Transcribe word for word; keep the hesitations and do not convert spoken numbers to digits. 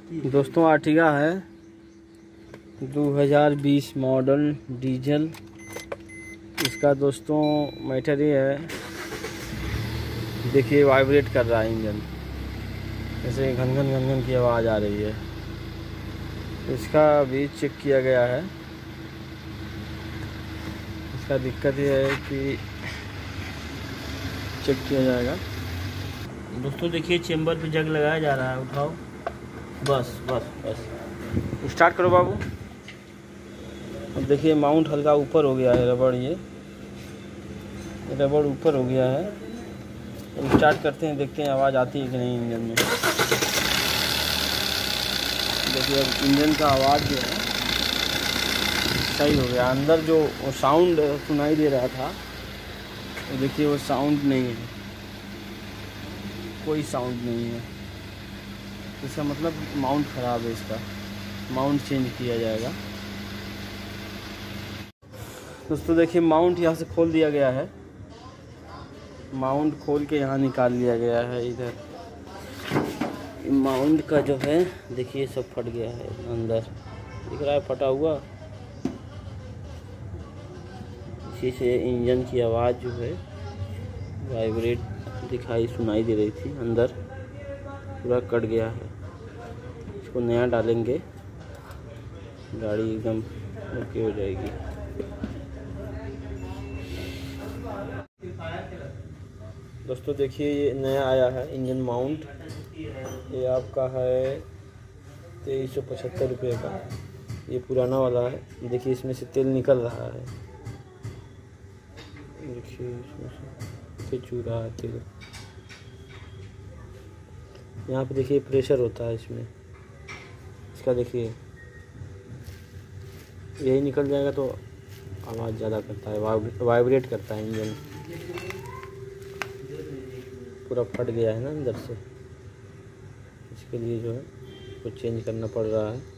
दोस्तों आर्टिगा है दो हज़ार बीस मॉडल डीजल। इसका दोस्तों मैटर ये है, देखिए वाइब्रेट कर रहा है इंजन, जैसे घन घन घन घन की आवाज़ आ रही है। इसका भी चेक किया गया है। इसका दिक्कत ये है कि चेक किया जाएगा। दोस्तों देखिए चेंबर पे जग लगाया जा रहा है। उठाओ, बस बस बस स्टार्ट करो बाबू। अब देखिए माउंट हल्का ऊपर हो गया है, रबड़ ये रबड़ ऊपर हो गया है। अब स्टार्ट करते हैं, देखते हैं आवाज़ आती है कि नहीं इंजन में। देखिए अब इंजन का आवाज़ जो है सही हो गया। अंदर जो वो साउंड सुनाई दे रहा था, तो देखिए वो साउंड नहीं है, कोई साउंड नहीं है। इसका मतलब माउंट ख़राब है। इसका माउंट चेंज किया जाएगा। दोस्तों देखिए माउंट यहाँ से खोल दिया गया है। माउंट खोल के यहाँ निकाल लिया गया है। इधर माउंट का जो है देखिए सब फट गया है, अंदर दिख रहा है फटा हुआ। इसी से इंजन की आवाज़ जो है वाइब्रेट दिखाई सुनाई दे रही थी, अंदर पूरा कट गया है। इसको नया डालेंगे, गाड़ी एकदम ओके हो जाएगी। दोस्तों देखिए ये नया आया है इंजन माउंट। ये आपका है तेईस सौ पचहत्तर रुपये का। ये पुराना वाला है। देखिए इसमें से तेल निकल रहा है, देखिए इसमें से चू रहा है तेल। यहाँ पे देखिए प्रेशर होता है इसमें, इसका देखिए यही निकल जाएगा तो आवाज़ ज़्यादा करता है, वाइब्रेट करता है इंजन। पूरा फट गया है ना अंदर से, इसके लिए जो है कुछ चेंज करना पड़ रहा है।